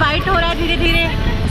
Light हो रहा है धीरे धीरे।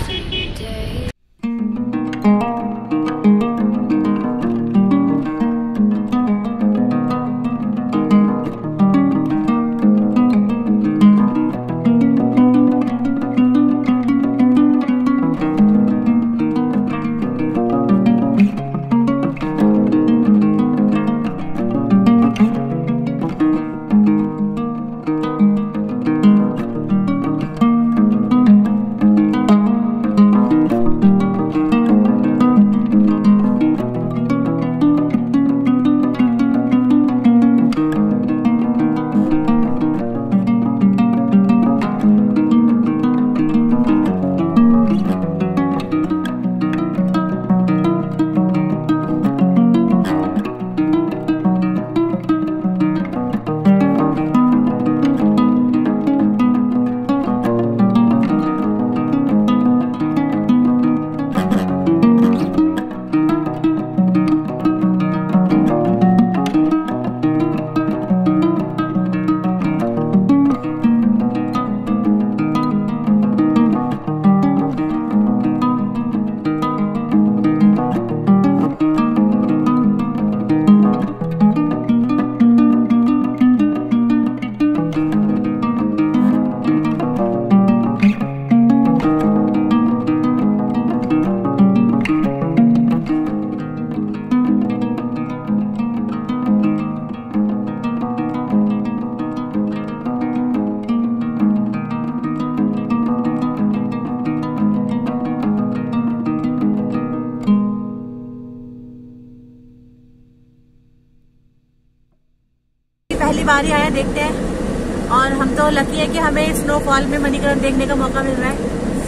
पहली बार ही आया, देखते हैं। और हम तो लकी है कि हमें स्नोफॉल में मणिकरण देखने का मौका मिल रहा है।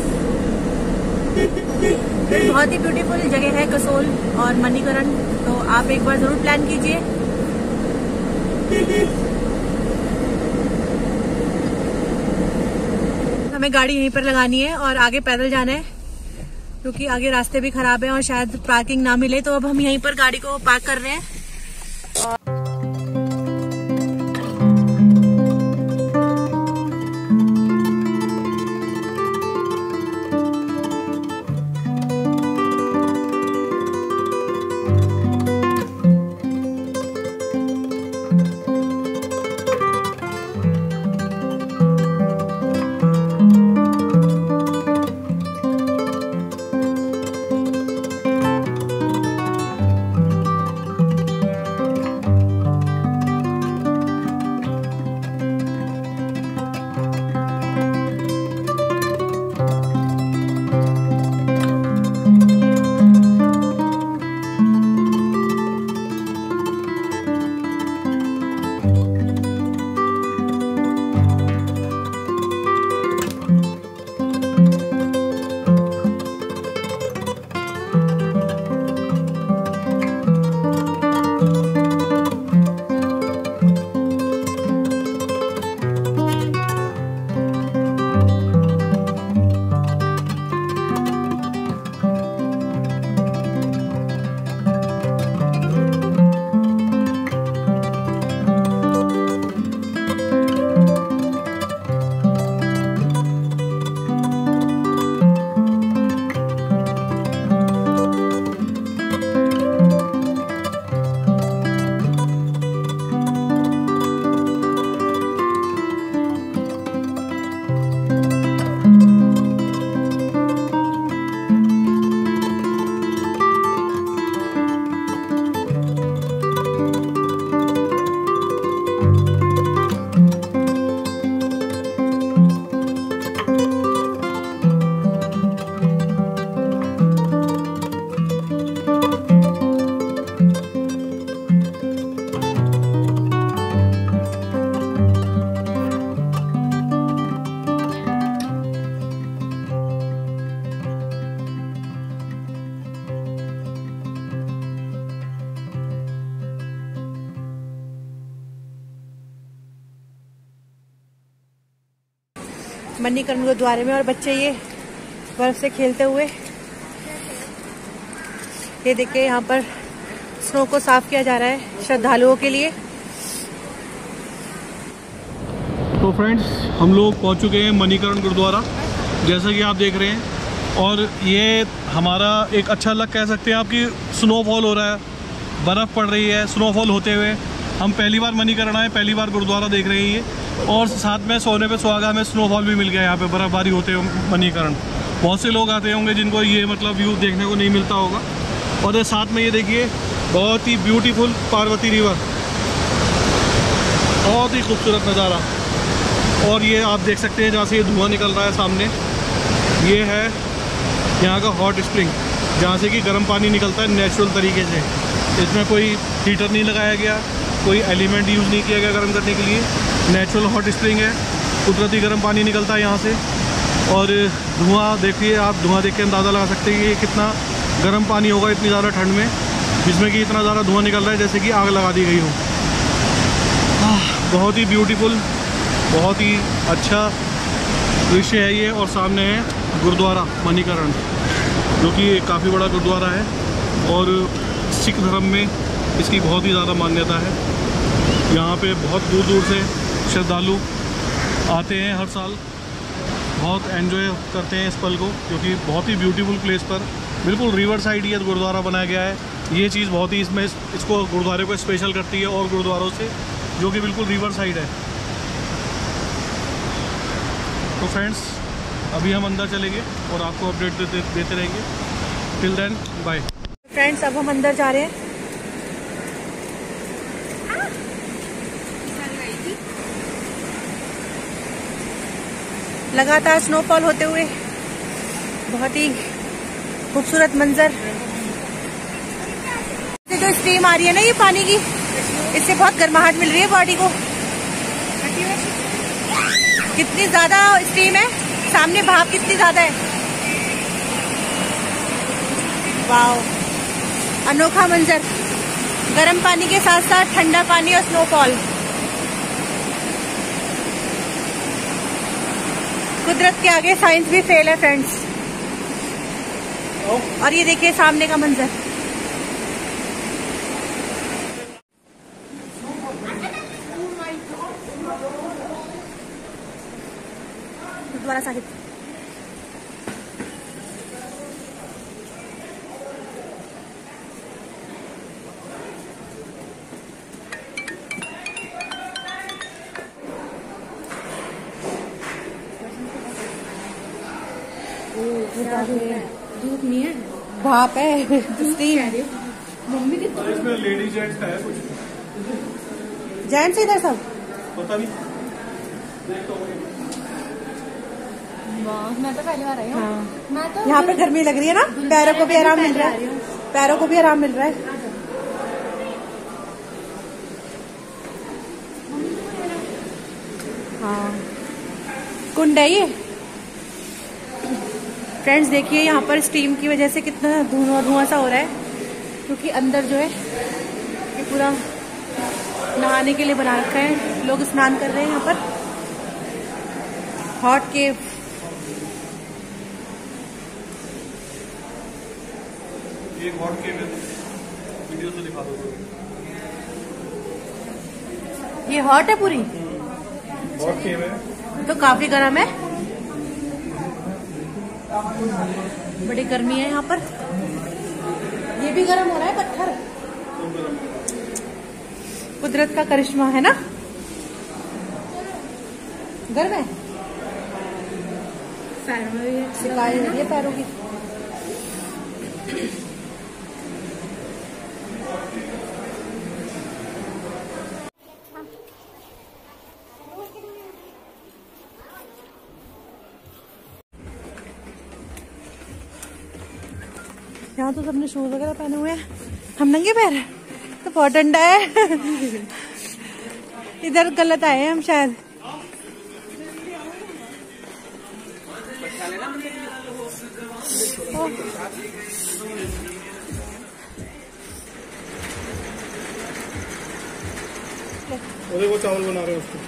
बहुत ही ब्यूटीफुल जगह है कसोल और मणिकरण, तो आप एक बार जरूर प्लान कीजिए। हमें गाड़ी यहीं पर लगानी है और आगे पैदल जाना है, क्योंकि आगे रास्ते भी खराब है और शायद पार्किंग ना मिले, तो अब हम यहीं पर गाड़ी को पार्क कर रहे हैं। मणिकर्ण गुरुद्वारे में, और बच्चे ये बर्फ से खेलते हुए, ये देखिए यहाँ पर स्नो को साफ किया जा रहा है श्रद्धालुओं के लिए। तो फ्रेंड्स, हम लोग पहुँच चुके हैं मणिकर्ण गुरुद्वारा जैसा कि आप देख रहे हैं। और ये हमारा एक अच्छा लक कह सकते हैं आप कि स्नोफॉल हो रहा है, बर्फ़ पड़ रही है स्नोफॉल होते हुए। हम पहली बार मणिकरण आए, पहली बार गुरुद्वारा देख रहे हैं ये, और साथ में सोने पे सुहागा हमें स्नोफॉल भी मिल गया यहाँ पे, बर्फ़बारी होते हुए मणिकरण। बहुत से लोग आते होंगे जिनको ये मतलब व्यू देखने को नहीं मिलता होगा। और ये साथ में ये देखिए बहुत ही ब्यूटीफुल पार्वती रिवर, बहुत ही खूबसूरत नज़ारा। और ये आप देख सकते हैं जहाँ से ये धुआं निकल रहा है सामने, ये है यहाँ का हॉट स्प्रिंग, जहाँ से कि गर्म पानी निकलता है नेचुरल तरीके से। इसमें कोई हीटर नहीं लगाया गया, कोई एलिमेंट यूज़ नहीं किया गया गर्म करने के लिए। नेचुरल हॉट स्प्रिंग है, कुदरती गर्म पानी निकलता है यहाँ से। और धुआं देखिए आप, धुआं देख के अंदाज़ा लगा सकते हैं कि ये कितना गर्म पानी होगा इतनी ज़्यादा ठंड में, जिसमें कि इतना ज़्यादा धुआं निकल रहा है जैसे कि आग लगा दी गई हो। बहुत ही ब्यूटीफुल, बहुत ही अच्छा दृश्य है ये। और सामने है गुरुद्वारा मणिकरण, जो कि काफ़ी बड़ा गुरुद्वारा है और सिख धर्म में इसकी बहुत ही ज़्यादा मान्यता है। यहाँ पे बहुत दूर दूर से श्रद्धालु आते हैं हर साल, बहुत एंजॉय करते हैं इस पल को, क्योंकि बहुत ही ब्यूटीफुल प्लेस पर बिल्कुल रिवर साइड ये गुरुद्वारा बनाया गया है। ये चीज़ बहुत ही इसमें इसको गुरुद्वारे को स्पेशल करती है और गुरुद्वारों से, जो कि बिल्कुल रिवर साइड है। तो फ्रेंड्स अभी हम अंदर चलेंगे और आपको अपडेट देते रहेंगे। Till then bye. फ्रेंड्स अब हम अंदर जा रहे हैं। लगातार स्नोफॉल होते हुए बहुत ही खूबसूरत मंजर। तो स्टीम आ रही है ना ये पानी की, इससे बहुत गर्माहट मिल रही है बॉडी को। कितनी ज्यादा स्टीम है, सामने भाप कितनी ज्यादा है। वाओ, अनोखा मंजर, गर्म पानी के साथ साथ ठंडा पानी और स्नोफॉल। कुदरत के आगे साइंस भी फेल है फ्रेंड्स। और ये देखिए सामने का मंजर। गुरुद्वारा साहिब। धूप नहीं है, भाप है। मम्मी इसमें लेडीज जेंट्स है कुछ, जेंट्स इधर सब पता नहीं। मैं तो पहली बार आई हूँ। हाँ। मैं तो यहाँ पे गर्मी लग रही है ना, पैरों को भी आराम मिल रहा है, पैरों को भी आराम मिल रहा है। हाँ, कुंड है ये। फ्रेंड्स देखिए यहाँ पर स्टीम की वजह से कितना धुआं सा हो रहा है, क्योंकि अंदर जो है ये पूरा नहाने के लिए बना रखा है। लोग स्नान कर रहे हैं यहाँ पर। हॉट केव, एक हॉट केव है, वीडियो से दिखा दो। ये हॉट है पूरी, हॉट केव है तो काफी गर्म है, बड़ी गर्मी है यहाँ पर। ये भी गर्म हो रहा है पत्थर। कुदरत का करिश्मा है ना। गर्म है, पैरों में भी सिकाई हो रही है पैरों की। यहाँ तो सबने शूज वगैरह पहने हुए हैं, हम नंगे पैर हैं, तो बहुत ठंडा है। इधर गलत आए हैं हम शायद। वो चावल बना रहे हैं उसको।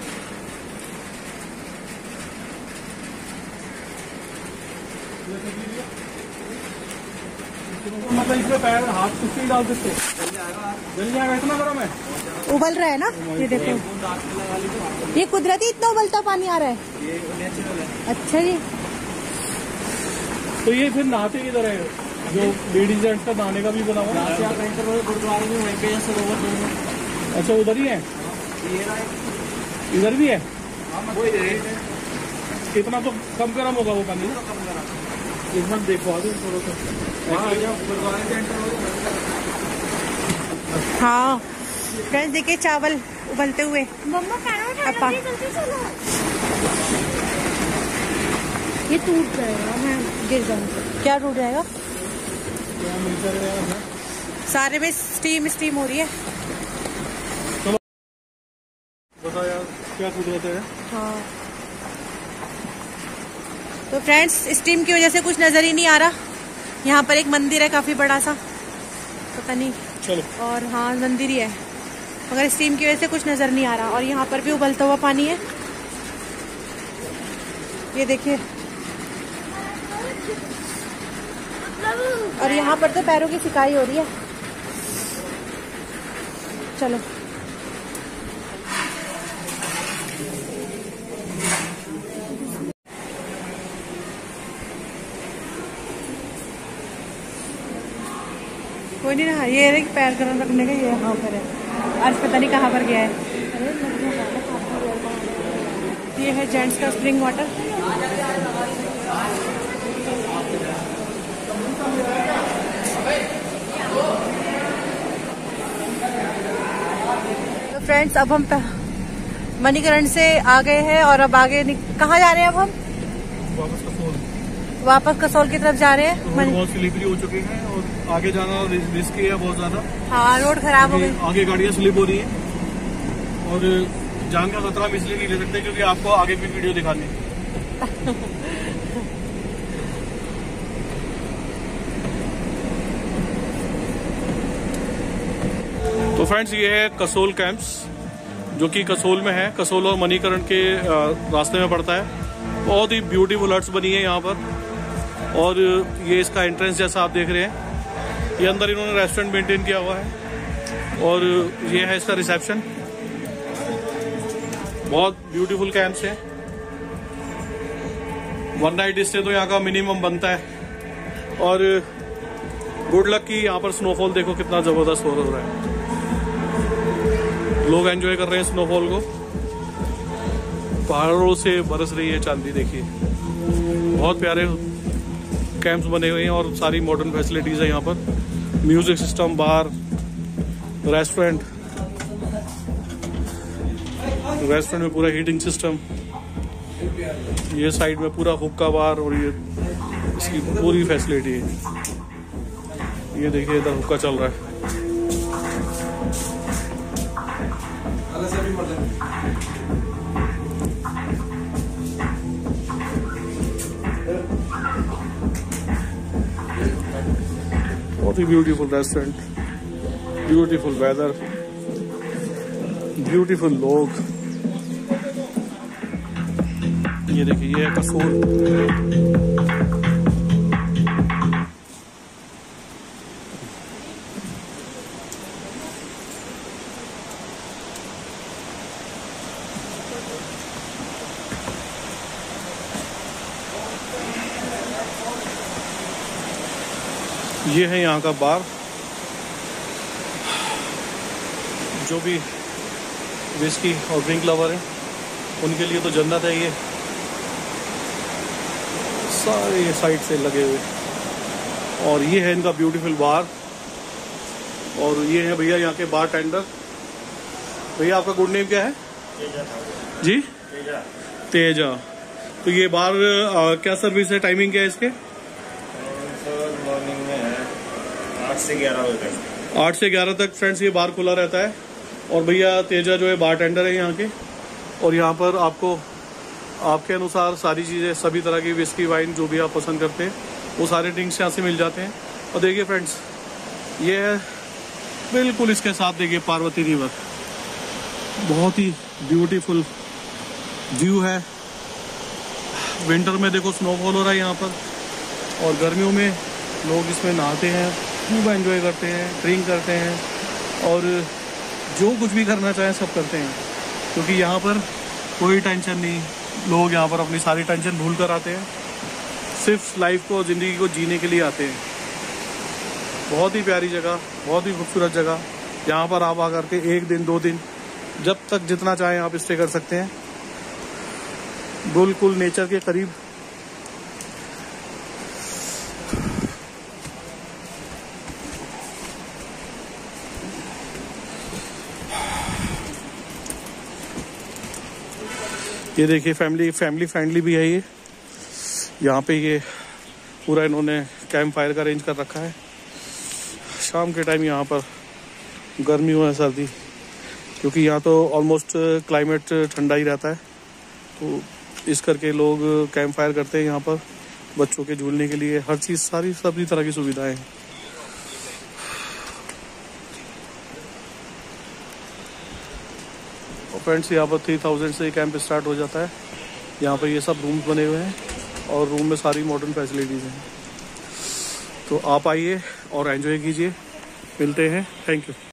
मतलब इसमें पैर हाथ कुछ नहीं डाल सकते, जल जाएगा, इतना गर्म है। उबल रहा है ना, ये देखो, ये कुदरती इतना उबलता पानी आ रहा है। ये नेचुरल है। अच्छा जी, तो ये फिर नहाते किधर है? जो लेडीज जेंट्स का नहाने का भी बना हुआ है गुरुद्वारे में वहीं पे सरोवर दोनों। अच्छा उधर ही है, इधर भी है। कितना तो कम गर्म होगा वो पानी? एक बार देखो आगे थोड़ा सा। हाँ फ्रेंड्स देखिए चावल उबलते हुए। अपा ये टूट जाएगा, मैं गिर जाऊंगी। क्या टूट जाएगा? सारे में स्टीम हो रही है। बता यार क्या कुदरत है। हाँ तो फ्रेंड्स स्टीम की वजह से कुछ नजर ही नहीं आ रहा। यहाँ पर एक मंदिर है काफी बड़ा सा, पता नहीं। चलो। और हाँ मंदिर ही है, मगर स्टीम की वजह से कुछ नजर नहीं आ रहा। और यहाँ पर भी उबलता हुआ पानी है, ये देखिए। और यहाँ पर तो पैरों की सिकाई हो रही है। चलो कोई नहीं रहा। ये है कि पैर गरम रखने का, ये यहाँ पर है। आज पता नहीं कहाँ पर गया है। ये है जेंट्स का स्प्रिंग वाटर। तो फ्रेंड्स अब हम मणिकरण से आ गए हैं और अब आगे कहाँ जा रहे हैं? अब हम वापस कसोल की तरफ जा रहे हैं। रोड बहुत स्लिपरी हो चुकी है और आगे जाना रिस्की है बहुत ज्यादा। हाँ रोड खराब हो गई, आगे गाड़ियां स्लिप हो रही है और जान का खतरा हम इसलिए नहीं ले सकते क्योंकि आपको आगे की वीडियो दिखानी है। तो फ्रेंड्स ये है कसोल कैंप्स, जो कि कसोल में है। कसोल और मणिकरण के रास्ते में पड़ता है। बहुत ही ब्यूटीफुल हट्स बनी है यहाँ पर। और ये इसका एंट्रेंस जैसा आप देख रहे हैं, ये अंदर इन्होंने रेस्टोरेंट मेंटेन किया हुआ है। और ये है इसका रिसेप्शन। बहुत ब्यूटीफुल कैंप्स है। 1 नाइट स्टे तो यहाँ का मिनिमम बनता है। और गुड लक की यहाँ पर स्नोफॉल देखो कितना जबरदस्त हो रहा है। लोग एंजॉय कर रहे हैं स्नोफॉल को। पहाड़ों से बरस रही है चांदी, देखिए। बहुत प्यारे कैंप्स बने हुए हैं और सारी मॉडर्न फैसिलिटीज है यहाँ पर। म्यूजिक सिस्टम, बार, रेस्टोरेंट में पूरा हीटिंग सिस्टम। ये साइड में पूरा हुक्का बार और ये इसकी पूरी फैसिलिटी है। ये देखिए इधर हुक्का चल रहा है। बहुत ही beautiful restaurant, beautiful weather, beautiful लोग। ये देखिए ये है कसोल। ये है यहाँ का बार। जो भी विस्की और ड्रिंक लवर है उनके लिए तो जन्नत है। ये सारे ये साइड से लगे हुए। और ये है इनका ब्यूटीफुल बार। और ये है भैया यहाँ के बार टेंडर। भैया आपका गुड नेम क्या है? जी तेजा। तो ये बार क्या सर्विस है, टाइमिंग क्या है इसके? मॉर्निंग में है 8 से 11 बजे तक। 8 से 11 तक फ्रेंड्स ये बार खुला रहता है। और भैया तेजा जो है बार टेंडर है यहाँ के। और यहाँ पर आपको आपके अनुसार सारी चीज़ें, सभी तरह की विस्की, वाइन, जो भी आप पसंद करते हैं वो सारे ड्रिंक्स यहाँ से मिल जाते हैं। और देखिए फ्रेंड्स ये है बिल्कुल इसके साथ देखिए पार्वती रिवर। बहुत ही ब्यूटीफुल व्यू है। विंटर में देखो स्नोफॉल हो रहा है यहाँ पर। और गर्मियों में लोग इसमें नहाते हैं, खूब एंजॉय करते हैं, ड्रिंक करते हैं और जो कुछ भी करना चाहें सब करते हैं। क्योंकि यहाँ पर कोई टेंशन नहीं, लोग यहाँ पर अपनी सारी टेंशन भूल कर आते हैं। सिर्फ लाइफ को, ज़िंदगी को जीने के लिए आते हैं। बहुत ही प्यारी जगह, बहुत ही खूबसूरत जगह। यहाँ पर आप आकर के 1 दिन 2 दिन जब तक जितना चाहें आप स्टे कर सकते हैं, बिल्कुल नेचर के करीब। ये देखिए फैमिली फ्रेंडली भी है ये। यहाँ पे ये पूरा इन्होंने कैंप फायर का अरेंज कर रखा है। शाम के टाइम यहाँ पर गर्मी हो या सर्दी, क्योंकि यहाँ तो ऑलमोस्ट क्लाइमेट ठंडा ही रहता है, तो इस करके लोग कैंप फायर करते हैं यहाँ पर। बच्चों के झूलने के लिए हर चीज़, सभी तरह की सुविधाएं हैं। और फ्रेंड्स यहाँ पर 3000 से कैंप स्टार्ट हो जाता है। यहाँ पर ये सब रूम्स बने हुए हैं और रूम में सारी मॉडर्न फैसिलिटीज़ हैं। तो आप आइए और एंजॉय कीजिए। मिलते हैं। Thank you.